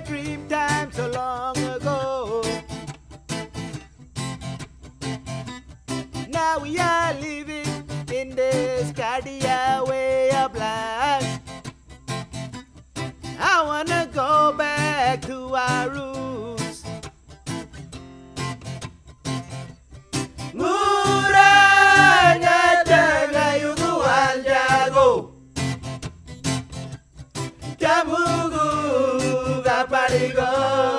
dream time so long ago. Now we are living in this cardiac way of life. I wanna go back to our roots. Ngurra Waljalku, Jamugu Gaparigo.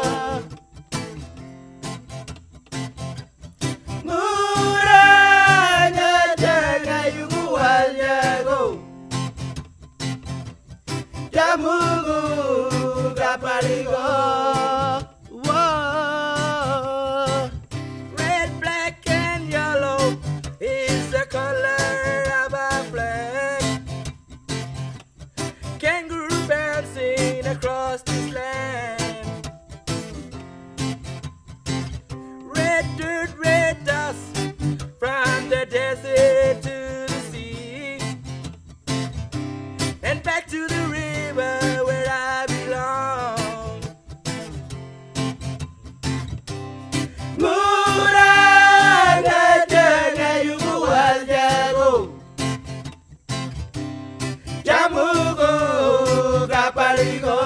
Ngurra Waljalku, Jamugu Gaparigo. Whoa. Red, black, and yellow is the color of our flag. Kangaroo bouncing across this land. Red dirt, red dust, from the desert to the sea, and back to the river where I belong. Ngurra Waljalku, Jamugu Gaparigo.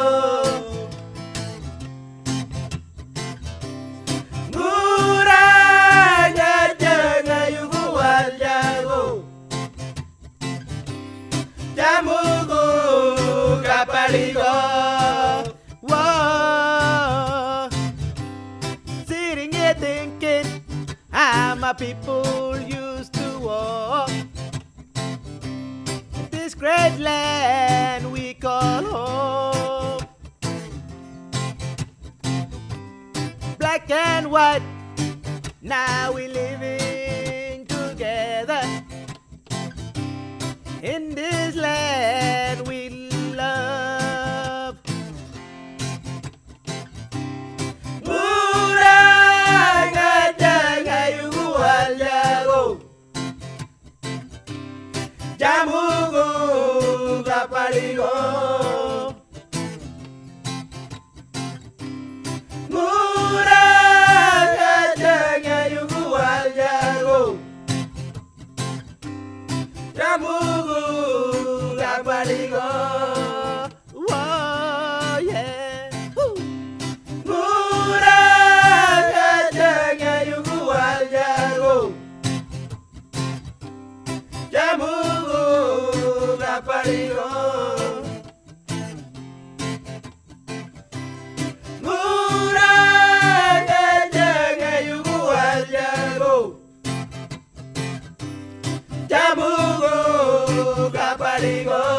Ngurra Waljalku, Jamugu Gaparigo. Whoa. Sitting here thinking how my people used to walk this great land we call home. Black and white, now we living together in this land we love. Ngurra Waljalku, Jamugu Gaparigo. Ngurra Waljalku, Jamugu Gaparigo. Whoa, yeah. Woo. Ngurra Waljalku, Jamugu Gaparigo. Ngurra Waljalku, Jamugu Gaparigo.